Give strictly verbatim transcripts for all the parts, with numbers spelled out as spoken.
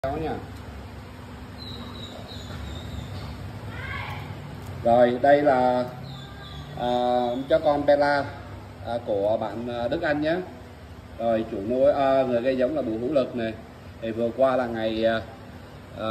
Đó nha. Rồi đây là à, chó con Bella à, của bạn Đức Anh nhé. Rồi chủ nuôi à, người gây giống là Bùi Hữu Lực này. Thì vừa qua là ngày à,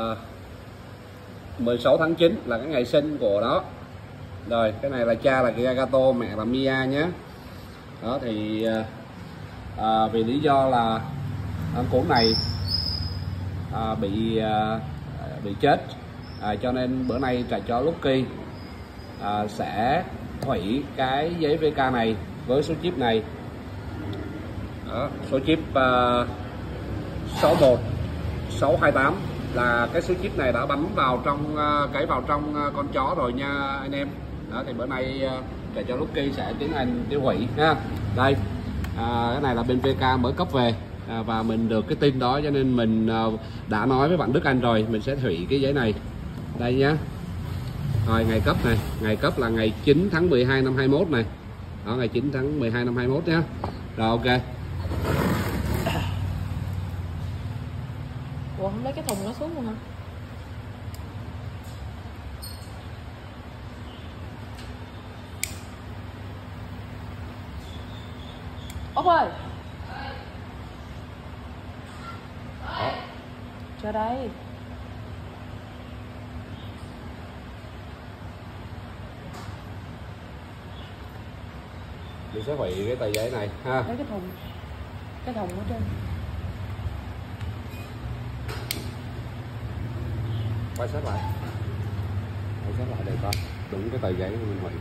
mười sáu tháng chín là cái ngày sinh của nó. Rồi cái này là cha là Gato, mẹ là Mia nhé. Đó thì à, vì lý do là con cún này à, bị à, bị chết à, cho nên bữa nay trại chó Lucky à, sẽ hủy cái giấy vê ca này với số chip này. Đó, số chip uh, sáu một sáu hai tám là cái số chip này đã bắn vào trong uh, cái vào trong uh, con chó rồi nha anh em. Đó thì bữa nay uh, trại chó Lucky sẽ tiến hành tiêu hủy ha. Đây à, cái này là bên vê ca mới cấp về à, và mình được cái tin đó cho nên mình uh, đã nói với bạn Đức Anh rồi, mình sẽ hủy cái giấy này đây nhá. Rồi ngày cấp này, ngày cấp là ngày chín tháng mười hai năm hai mốt này. Đó, ngày chín tháng mười hai năm hai mốt nhá. Rồi ok. Ủa không lấy cái thùng nó xuống luôn hả? Ốc ơi. Đó. Cho đây. Mình sẽ hủy cái tờ giấy này ha. Lấy cái thùng. Cái thùng ở trên. Quay sát lại. Quay sát lại để coi đúng cái tờ giấy mình hủy.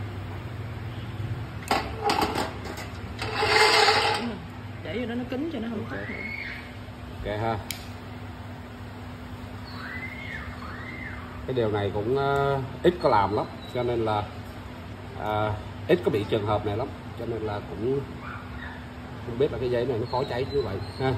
Để vô đó nó kín cho nó không tắt nữa. Ok ha. Cái điều này cũng uh, ít có làm lắm cho nên là uh, ít có bị trường hợp này lắm cho nên là cũng không biết là cái giấy này nó khó cháy như vậy ha.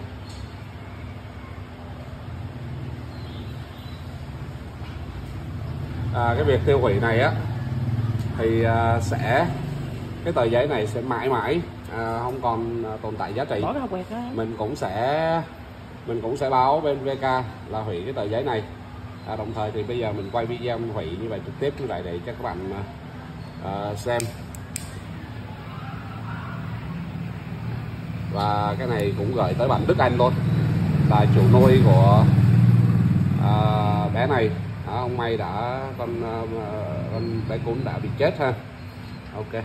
À, cái việc tiêu hủy này á thì uh, sẽ cái tờ giấy này sẽ mãi mãi uh, không còn uh, tồn tại giá trị. Bỏ cái hộp quẹt ra. Mình cũng sẽ mình cũng sẽ báo bên vê ca là hủy cái tờ giấy này. À, đồng thời thì bây giờ mình quay video mình hủy như vậy trực tiếp như vậy để cho các bạn uh, xem. Và cái này cũng gửi tới bạn Đức Anh luôn, là chủ nuôi của uh, bé này. Đó, không may đã con uh, con bé cún đã bị chết ha. Ok.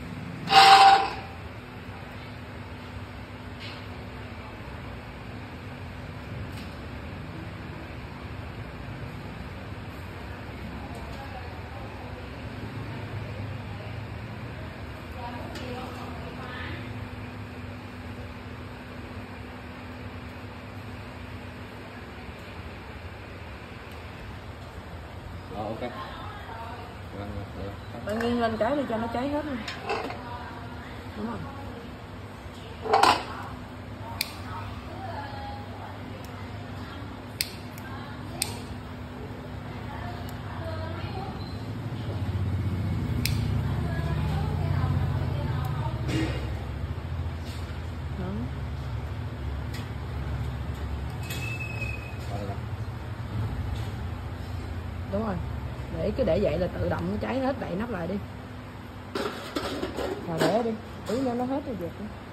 Rồi, ok. Bạn nghiêng lên cái để cho nó cháy hết luôn. Đúng rồi. Đúng rồi, để cứ để vậy là tự động nó cháy hết, đậy nắp lại đi. Rồi để đi, tí nữa nó hết rồi dẹp đi.